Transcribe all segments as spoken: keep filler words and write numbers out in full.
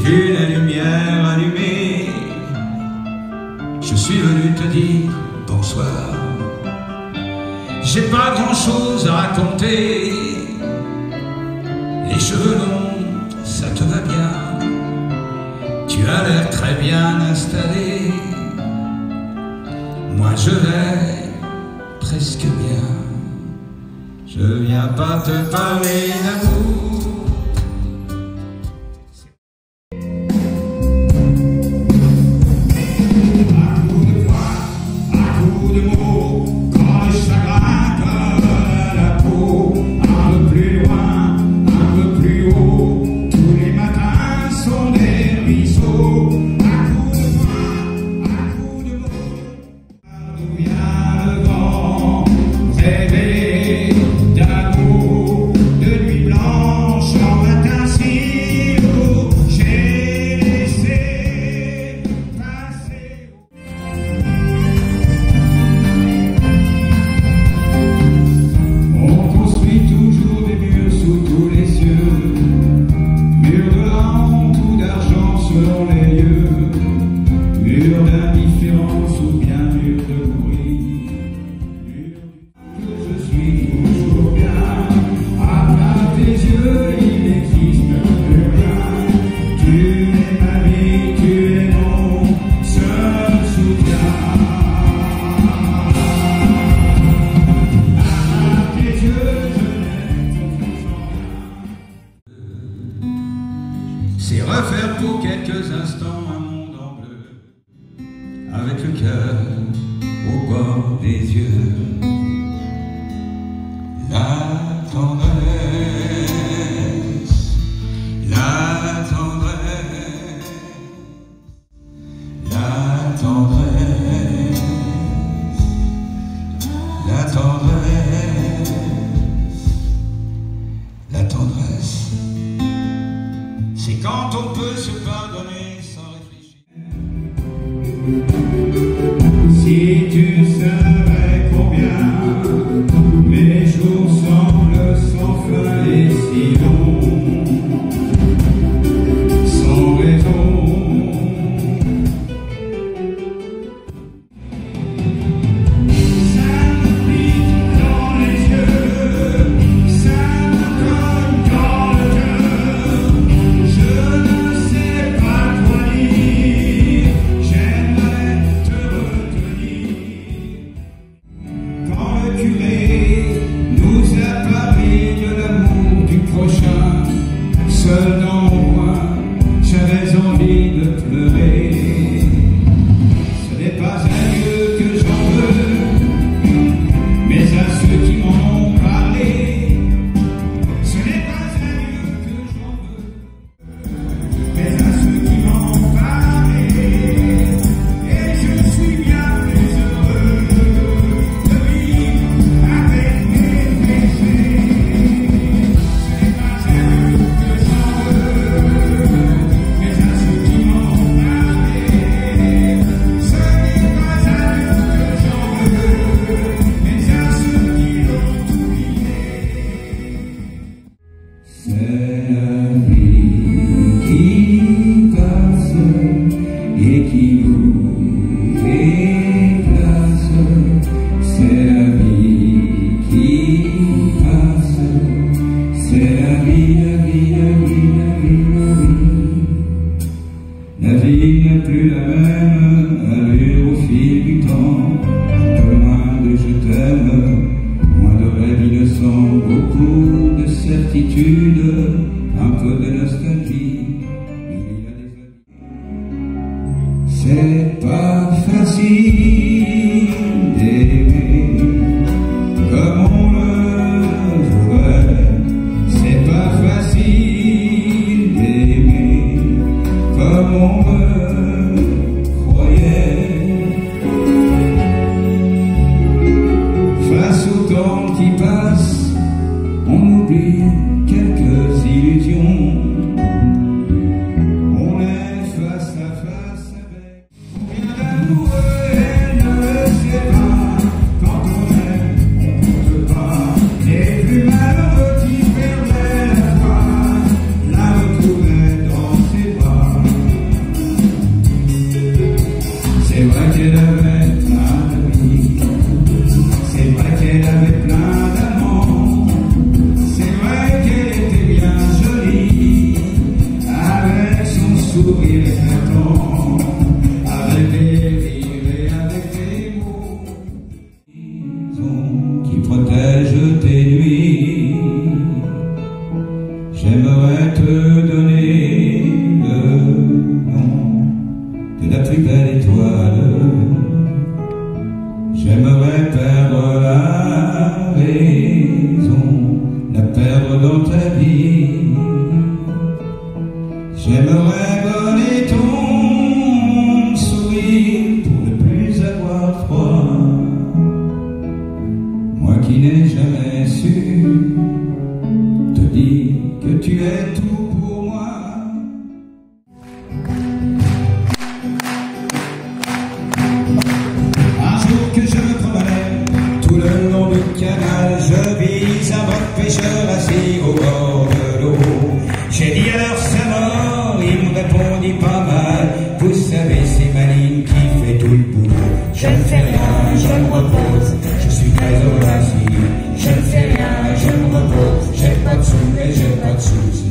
une lumière allumée, je suis venu te dire bonsoir. J'ai pas grand chose à raconter, les cheveux longs, ça te va bien, tu as l'air très bien installé, moi je vais presque bien. Je viens pas te parler d'amour, à coup de poing, à coup de mots, quand le chagrin colle à la peau, un peu plus loin, un peu plus haut, tous les matins sont des ruisseaux. À coup de poing, à coup de mots, d'où vient le vent rêver d'amour, de nuit blanche en matin si haut, j'ai laissé passer. On construit toujours des murs sous tous les cieux, murs de honte ou d'argent selon les lieux, murs d'indifférence ou bien murs de bruit, murs que je suis toujours bien, à part tes yeux il n'existe plus rien, tu es ma vie, tu es mon seul soutien, à part tes yeux je n'ai confiance en rien. C'est refaire pour quelques instants un monde en bleu, avec le cœur au bord des yeux. La tendresse, la tendresse, la tendresse, la tendresse, la tendresse, c'est quand on peut se pardonner sans réfléchir. Si tu savais combien mes jours semblent sans fin et si longs, sans raison, ça me pique dans les yeux, ça me cogne dans le cœur, je ne sais pas quoi dire, j'aimerais te retenir. Quand le curé nous a parlé de l'amour du prochain, seul dans mon coin, j'avais envie de pleurer. Ce n'est pas à Dieu que j'en veux, mais à ceux qui m'en ont parlé. Ce n'est pas à Dieu que j'en veux, mais à ceux qui m'en ont parlé. Et je suis bien plus heureux de vivre avec mes péchés. Ce n'est pas à Dieu que j'en veux, mais à ceux qui m'en ont parlé. Ce n'est pas à Dieu que j'en veux, mais à ceux qui l'ont oublié. C'est la vie qui passe et qui nous déplace. C'est la vie qui passe. C'est la vie, la vie, la vie, la vie, la vie. La vie n'est plus la même allure au fil du temps. Un peu moins de je t'aime, moins de rêves innocents, beaucoup de certitude, un peu de nostalgie. Il y a des amis. C'est pas facile d'aimer comme on le voudrait. C'est pas facile d'aimer comme on le croyait. Face au temps qui passe, on oublie quelques illusions. On est face à face avec combien d'amoureux elle ne sait pas. Quand on aime, on ne peut pas. Les plus malheureux qui perdaient la foi, la retrouvaient dans ses bras. J'aimerais voler ton sourire pour ne plus avoir froid. Moi qui n'ai jamais su te dire que tu es tout pour moi. Un jour que je me promenais tout le long du canal, je vis un bon pêcheur assis au bord de l'eau. J'ai dit alors ça va, il me répondit pas mal. Vous savez c'est ma ligne qui fait tout le boulot. Je ne fais rien, je me repose. Je suis très au assis. Je ne fais rien, je me repose. J'ai pas de sous et j'ai pas de soucis.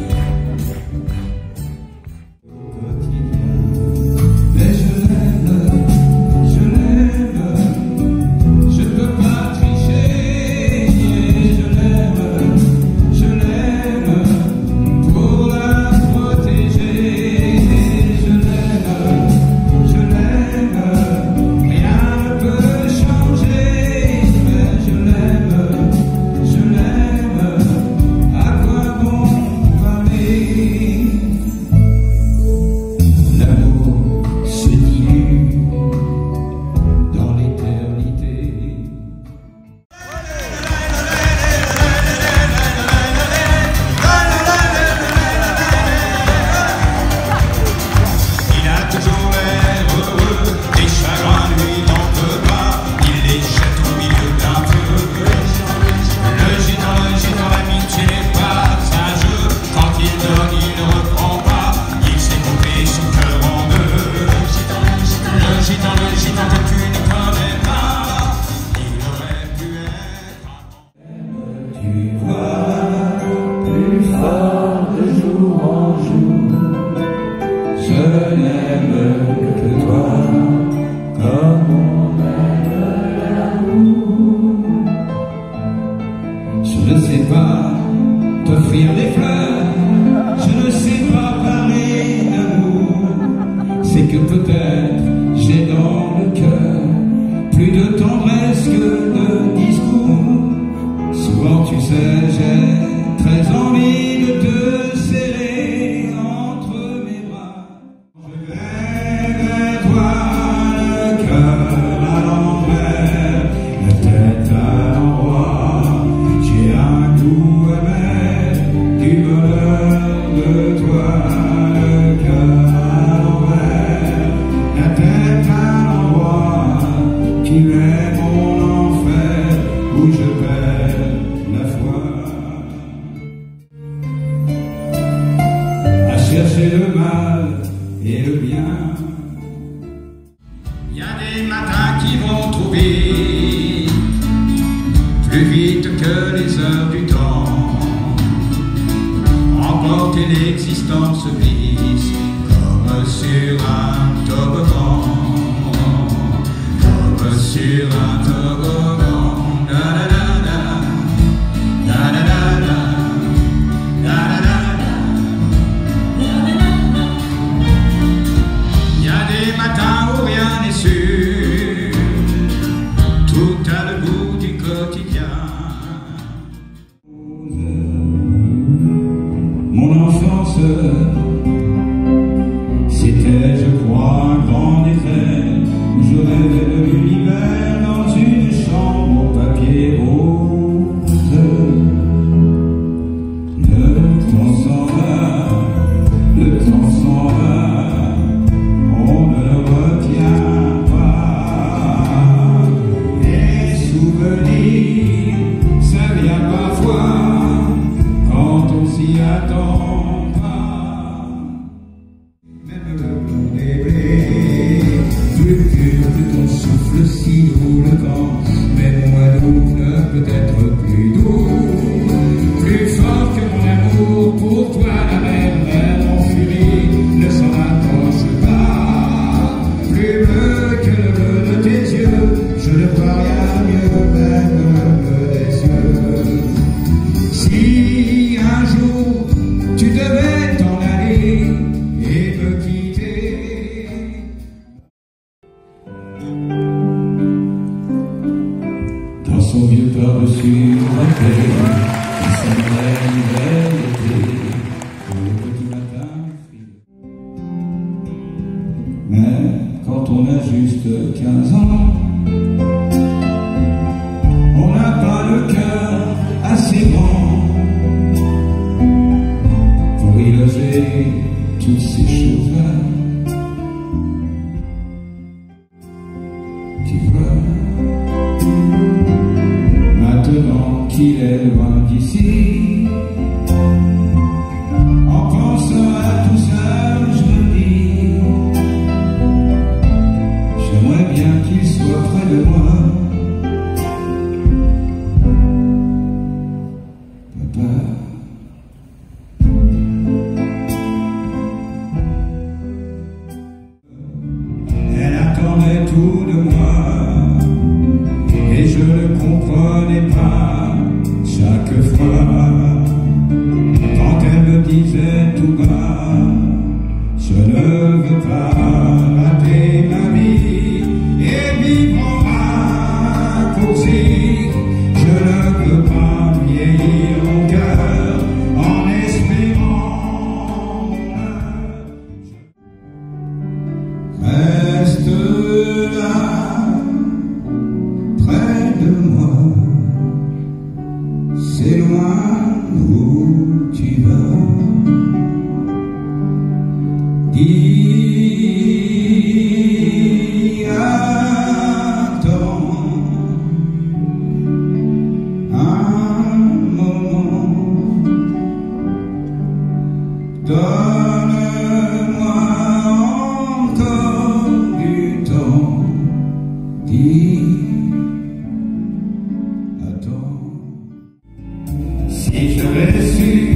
Mais je l'aime, je l'aime. Je peux pas tricher. Je l'aime, je l'aime. Pour la protéger. Je l'aime, je l'aime. Rien ne peut changer. Mais je l'aime, je l'aime. À quoi bon parler? L'amour se dilue dans l'éternité. Il a toujours l'air heureux, des chagrins lui n'en peut pas, il les jette au milieu d'un feu. Le gitan, le gitan, l'amitié n'est pas un jeu, quand il donne, il ne reprend pas, il s'est coupé son cœur en deux. Le gitan, le gitan que tu ne connais pas, il aurait pu être un... Tu vois, plus fort de jour en jour. Je n'aime que toi, comme on aime l'amour. Je ne sais pas t'offrir des fleurs, je ne sais pas parler d'amour. C'est que peut-être j'ai dans le cœur plus de tendresse que de discours. Souvent tu sais j'ai très envie de te serrer entre mes bras. Je rêve à toi, le cœur à l'envers, la tête à l'endroit. J'ai un goût amer du bonheur de toi, le cœur à l'envers, la tête à l'endroit. Tu es mon enfer où je perds la foi. À chercher le mal et le bien. Il y a des matins qui vont trop vite, plus vite que les heures du temps. Emporter l'existence vise comme sur un toboggan, comme sur un toboggan. Da, da, da, da. Da, da, da, da. Da, da, da, da. Il y a des matins où rien n'est sûr, tout a le goût du quotidien. Mon enfance, c'était, je crois, un grand désert où je rêvais de l'univers dans une chambre au papier rose. Le temps s'en va, le temps s'en va, on ne le retient pas. Les souvenirs, ça vient parfois quand on s'y attend pas. Même le monde est blé, plus pur que ton souffle si doux le vent, même moins doux ne peut être plus doux. Plus fort que mon amour pour toi, la même, même en furie ne s'en approche pas. Plus bleu que le bleu de tes yeux, je ne vois rien mieux, même le bleu des yeux. Si un jour tu devais t'en aller et me quitter, dans son vieux par-dessus rempli, il s'aimerait l'hiver l'été, au petit matin. toutes ces choses-là. Tu vois, maintenant qu'il est loin d'ici, en pensant à tout ça, je me dis, j'aimerais bien qu'il soit près de moi. Papa, elle attendait tout de moi, et je ne comprenais pas chaque fois, quand elle me disait tout bas, je ne veux pas rater ma vie et vivre en raccourci, je ne veux pas vieillir mon cœur en espérant mon âme. Reste là, près de moi, c'est loin où tu vas. Dis, attends un moment, donne-moi encore du temps. Dis, attends. Si j'avais su